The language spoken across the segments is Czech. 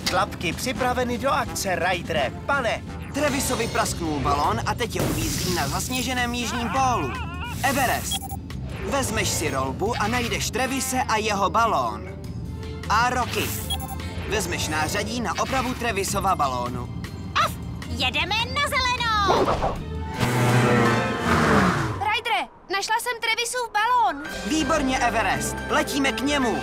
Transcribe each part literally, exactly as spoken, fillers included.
Tlapky připraveny do akce, Rydere. Pane! Trevisovi prasknul balón a teď je uvízlý na zasněženém jižním pólu. Everest. Vezmeš si rolbu a najdeš Trevise a jeho balón. A Rocky. Vezmeš nářadí na opravu Trevisova balónu. Af, jedeme na zelenou! Rydere, našla jsem Trevisův balón. Výborně, Everest. Letíme k němu.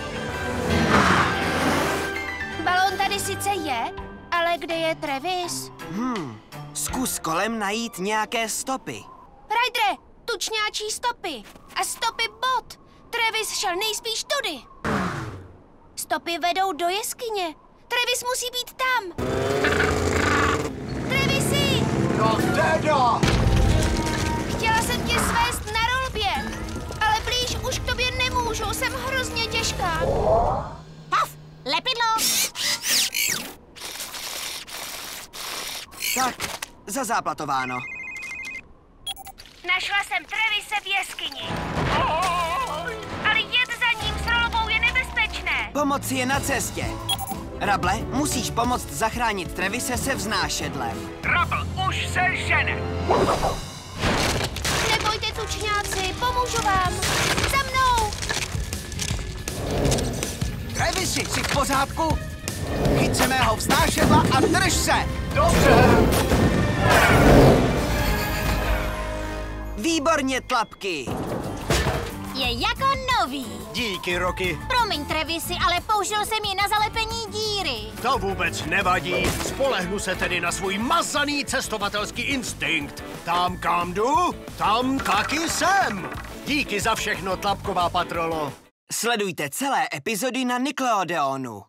Balón tady sice je, ale kde je Travis? Hmm, zkus kolem najít nějaké stopy. Rydere, tučňáčí stopy. A stopy bot. Travis šel nejspíš tudy. Stopy vedou do jeskyně. Travis musí být tam. Travisi! No teda! Chtěla jsem tě svést na rolbě, ale blíž už k tobě nemůžu, jsem hrozně těžká. Paf, lepidlo! Tak, zazáplatováno. Našla jsem Travise v jeskyni. Ale jet za ním s rolbou je nebezpečné. Pomoc je na cestě. Rable, musíš pomoct zachránit Travise se vznášedlem. Rubble už se žene. Nebojte, tučňáci, pomůžu vám. Za mnou! Travisi, jsi v pořádku? Chyť se mého vznášedla a drž se! Dobře. Výborně, Tlapky. Je jako nový. Díky, Rocky. Promiň, Travisi, ale použil jsem ji na zalepení díry. To vůbec nevadí. Spolehnu se tedy na svůj mazaný cestovatelský instinkt. Tam, kam jdu, tam taky jsem. Díky za všechno, Tlapková patrolo. Sledujte celé epizody na Nickelodeonu.